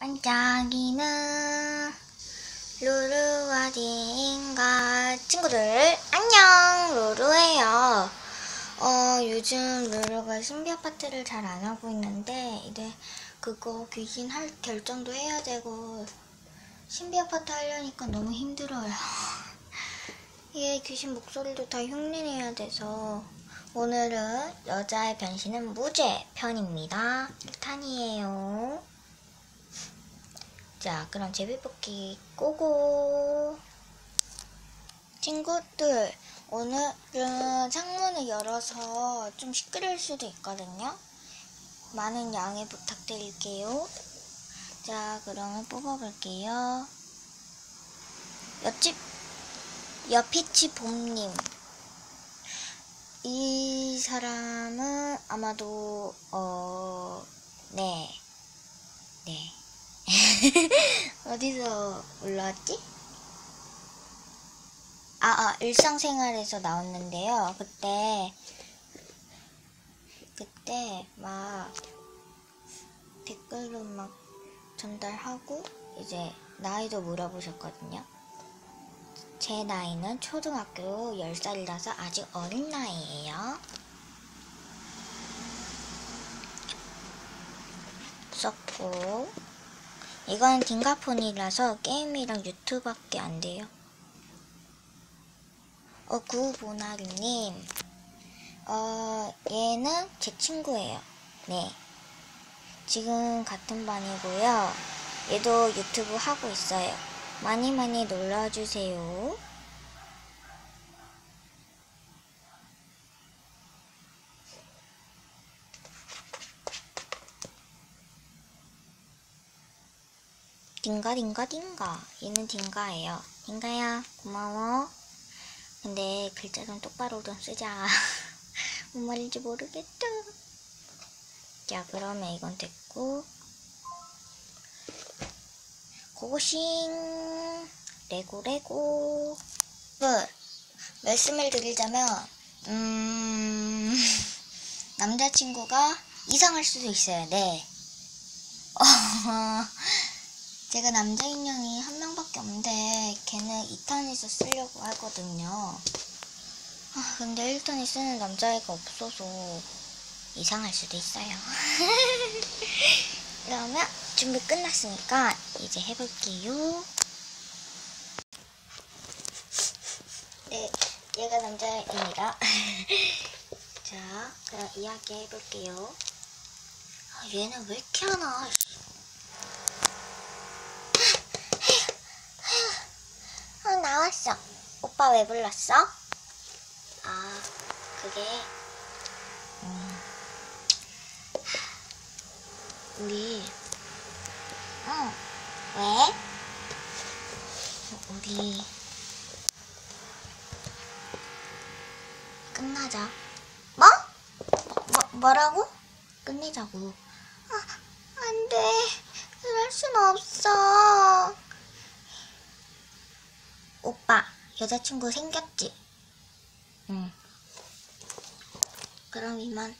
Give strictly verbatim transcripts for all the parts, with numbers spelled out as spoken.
반짝이는 루루 어디인가. 친구들 안녕, 루루예요. 어 요즘 루루가 신비 아파트를 잘 안 하고 있는데 이제 그거 귀신 할 결정도 해야 되고 신비 아파트 하려니까 너무 힘들어요. 이게 귀신 목소리도 다 흉내내야 돼서 오늘은 여자의 변신은 무죄 편입니다. 일 탄이에요. 자, 그럼 제비뽑기 고고. 친구들, 오늘은 창문을 열어서 좀 시끄러울 수도 있거든요. 많은 양해 부탁드릴게요. 자, 그러면 뽑아볼게요. 옆집 여피치 봄님, 이 사람은 아마도 어... 네 네 어디서 올라왔지? 아, 아, 일상생활에서 나왔는데요. 그때 그때 막 댓글로 막 전달하고 이제 나이도 물어보셨거든요. 제 나이는 초등학교 열 살이라서 아직 어린 나이예요. 썼고, 이건 딩가폰이라서 게임이랑 유튜브밖에 안 돼요. 어, 구보나루님, 어, 얘는 제 친구예요. 네. 지금 같은 반이고요. 얘도 유튜브 하고 있어요. 많이 많이 놀러주세요. 딩가 딩가 딩가. 얘는 딩가예요. 딩가야 고마워. 근데 글자 좀 똑바로 좀 쓰자. 뭔 말인지 모르겠다. 자, 그러면 이건 됐고, 고고싱 레고 레고. 그 말씀을 드리자면 음... 남자친구가 이상할 수도 있어요. 네. 어... 제가 남자 인형이 한 명밖에 없는데 걔는 이 탄에서 쓰려고 하거든요. 아, 근데 일 탄에 쓰는 남자애가 없어서 이상할 수도 있어요. 그러면 준비 끝났으니까 이제 해볼게요. 네, 얘가 남자입니다. 자, 그럼 이야기 해볼게요. 아, 얘는 왜 이렇게 하나? 아, 나왔어. 오빠 왜 불렀어? 아, 그게 음, 우리 응, 왜? 우리 끝나자. 뭐? 뭐, 뭐라고? 끝내자고. 아, 안 돼. 그럴 순 없어. 오빠, 여자친구 생겼지? 응. 그럼 이만.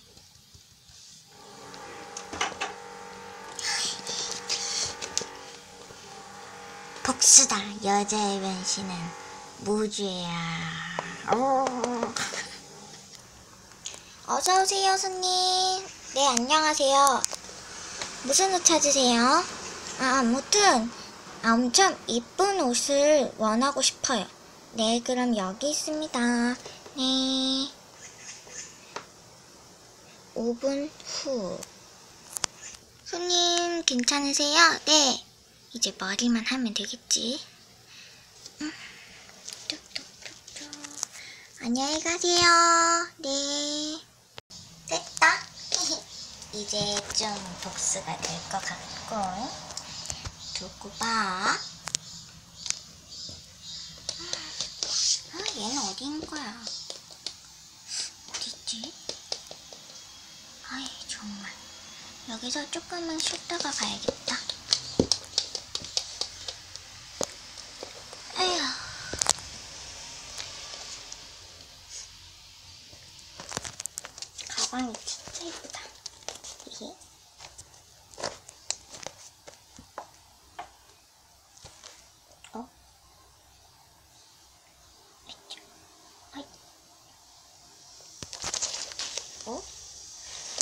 복수다. 여자의 변신은 무죄야. 어서오세요, 손님. 네, 안녕하세요. 무슨 옷 찾으세요? 아, 아무튼 아, 엄청 이쁜 옷을 원하고 싶어요. 네, 그럼 여기 있습니다. 네. 오 분 후. 손님, 괜찮으세요? 네. 이제 머리만 하면 되겠지. 음. 뚝뚝뚝뚝. 안녕히 가세요. 네. 됐다. 이제 좀 복수가 될 것 같고. 두고 봐. 아, 얘는 어디인 거야? 어디있지? 아이, 정말. 여기서 조금만 쉬었다가 가야겠다. 에휴. 가방이 진짜 예쁘다. 이게.